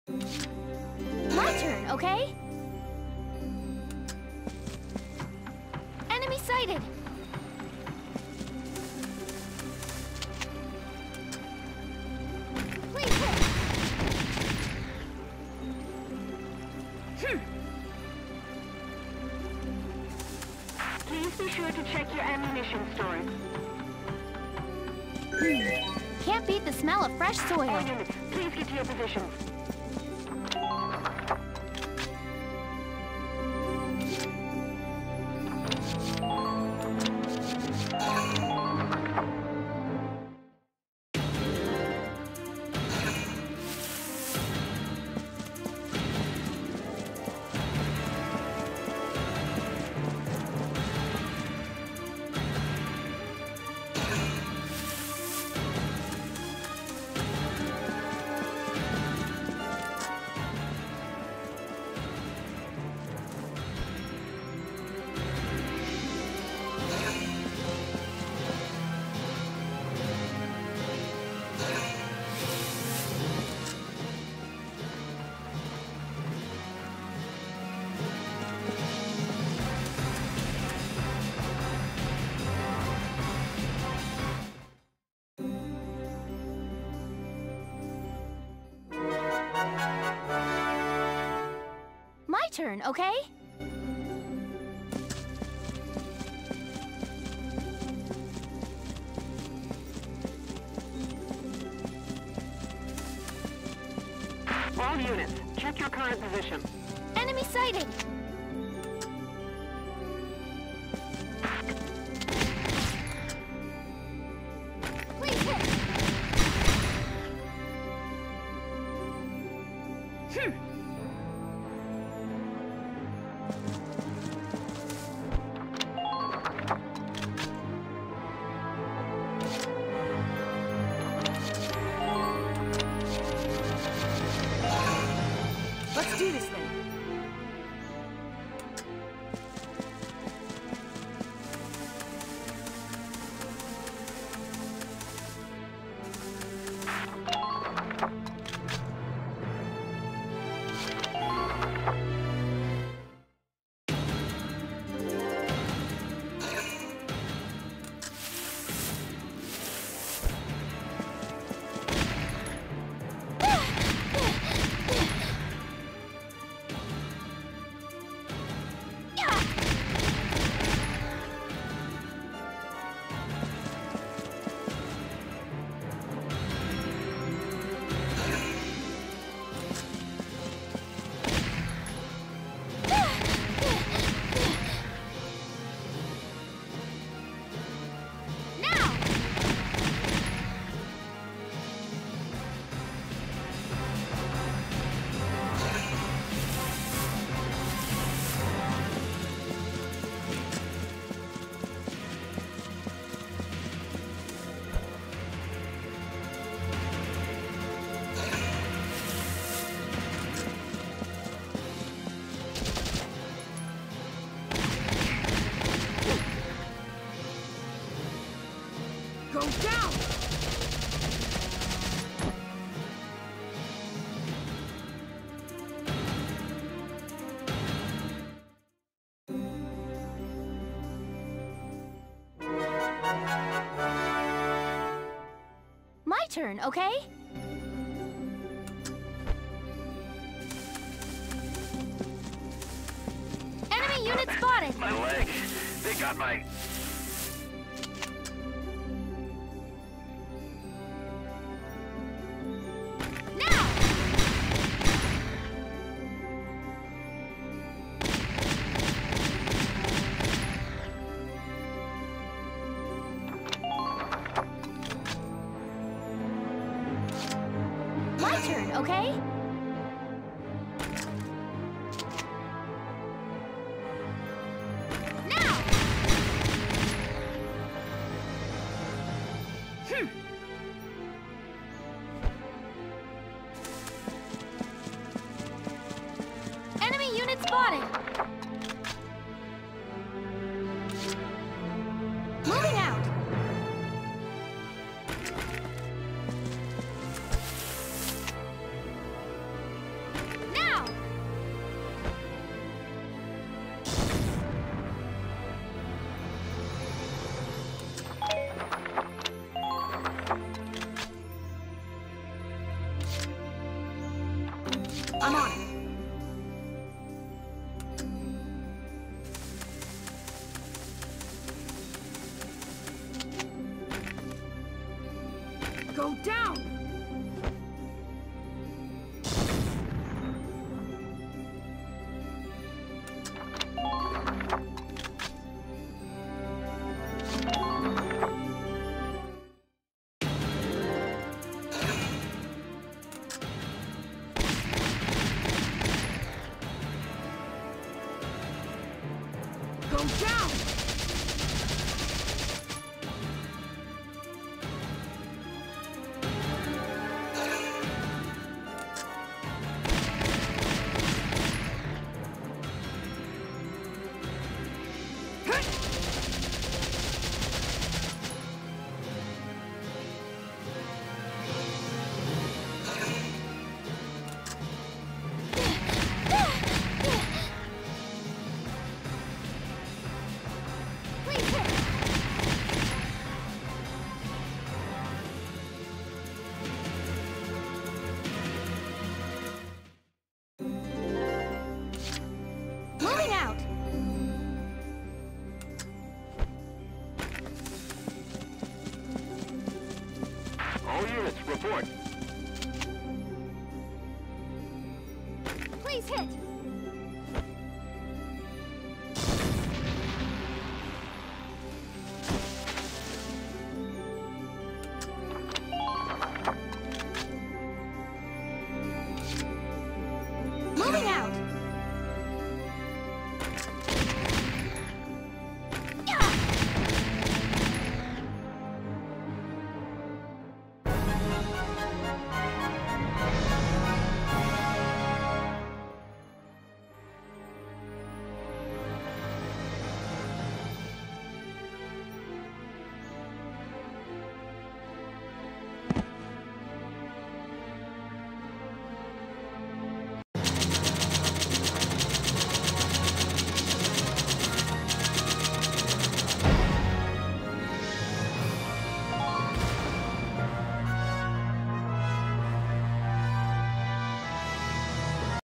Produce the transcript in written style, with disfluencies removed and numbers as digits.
My turn, okay? Enemy sighted! Please hit! Please be sure to check your ammunition storage. Can't beat the smell of fresh soil. All units, please get to your positions. My turn, okay? All units, check your current position. Enemy sighted! Please hit! Let's do this thing. Go down! My turn, okay? Enemy unit spotted! My leg. They got my... Now! My turn, okay? Now! Enemy unit spotted! Moving out! I'm on it. Go down! Go down! Moving out. All units, report. Please hit.